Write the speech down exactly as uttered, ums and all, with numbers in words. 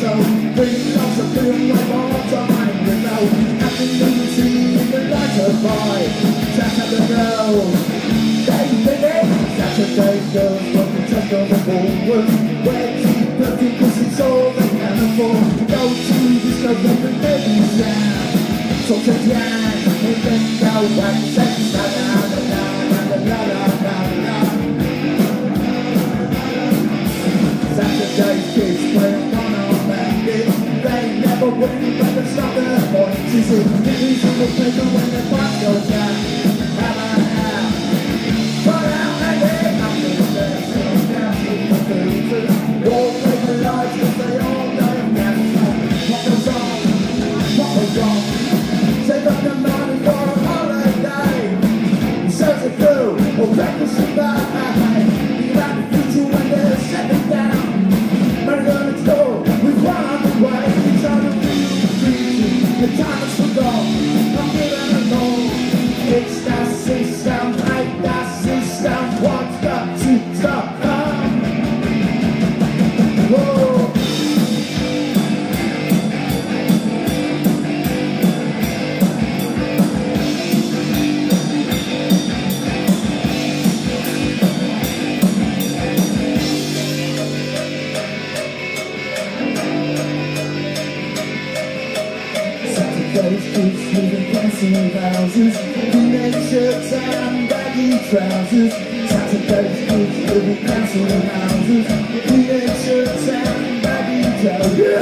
so bring lots of feeling like all the time, you know. Happy to see in the light of light. Saturday girls, Saturday, Saturday girls, what the touch of the ballroom. Where cheap perfume, cause it's all they can afford. Go to the club and the ladies down. So to jam, and then go back, sex, la la la la la la la la la. Saturday kids playing on our bandit. They never win, but it's not their point. You see, it's easy to play when the fight goes down. Have a hat, put out and then I'm gonna dance, gonna dance with the food. All play the lights, cause they all know that's not. What goes on, what goes on. Save up the money for a holiday. Search it through, or breakfast and buy. You got the future when they're setting down. The time is forgone, I'm feeling alone. It's that system, like that system. What's got to stop? Whoa. Those boots moving dancing houses, teenage shirts and baggy trousers. Saturday's boots moving dancing houses, teenage shirts and baggy trousers.